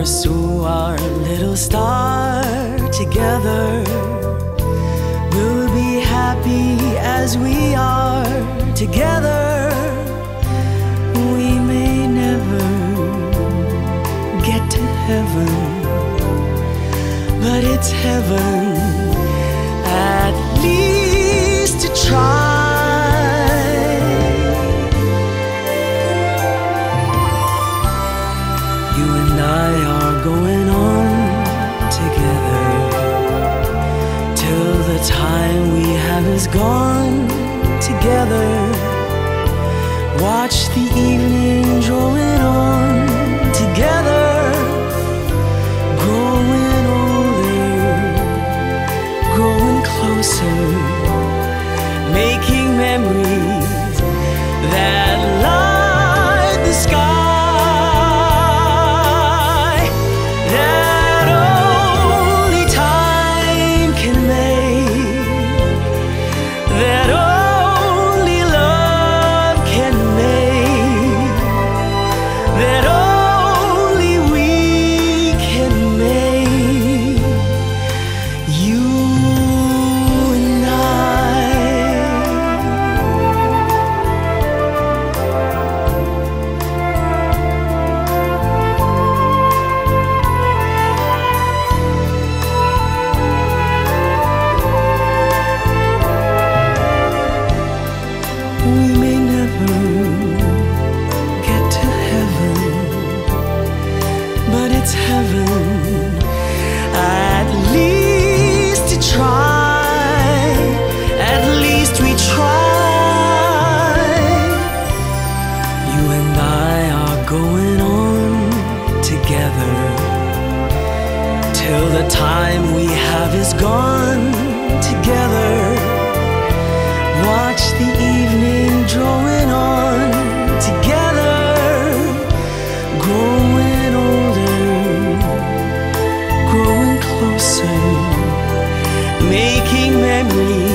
pursue our little star together. We'll be happy as we are together. We may never get to heaven, but it's heaven at least to try. You and I are going on together till the time we have is gone together. Watch the evening drawing on together, growing older, growing closer, making memories that light the sky. We may never get to heaven, but it's heaven at least to try. At least we try. You and I are going on together till the time we have is gone together. Watch the evening drawing on together, growing older, growing closer, making memories